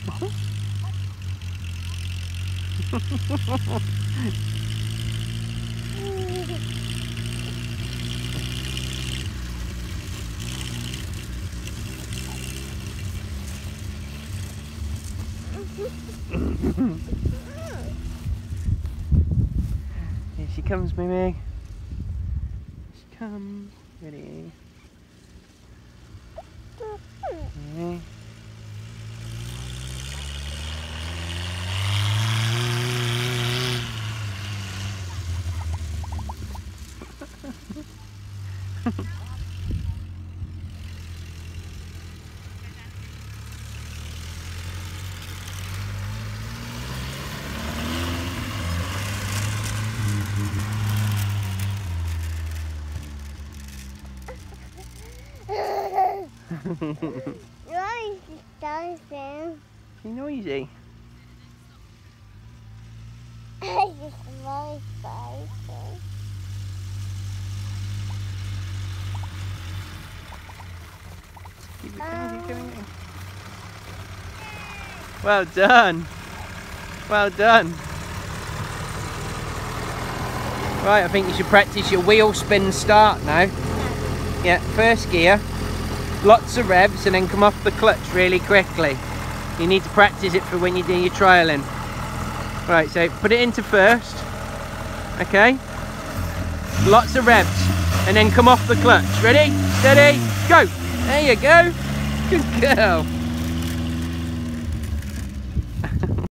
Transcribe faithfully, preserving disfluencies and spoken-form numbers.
Here she comes, Mimi. Here she comes. Ready. Okay. Noisy something. She's noisy. I just very spicy. Keep it going, keep going, going. Well done. Well done. Right, I think you should practice your wheel spin start now. Yeah, first gear, lots of revs, and then come off the clutch really quickly. You need to practice it for when you do your trialing. Right, so put it into first. Okay. Lots of revs, and then come off the clutch. Ready? Steady, go. There you go. Good girl.